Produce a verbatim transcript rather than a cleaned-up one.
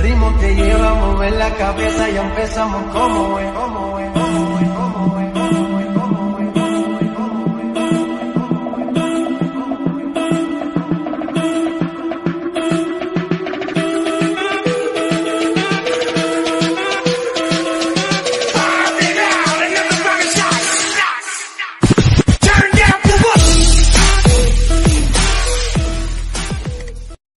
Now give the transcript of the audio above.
ritmo te lleva a mover la cabeza, ya empezamos como es, como es.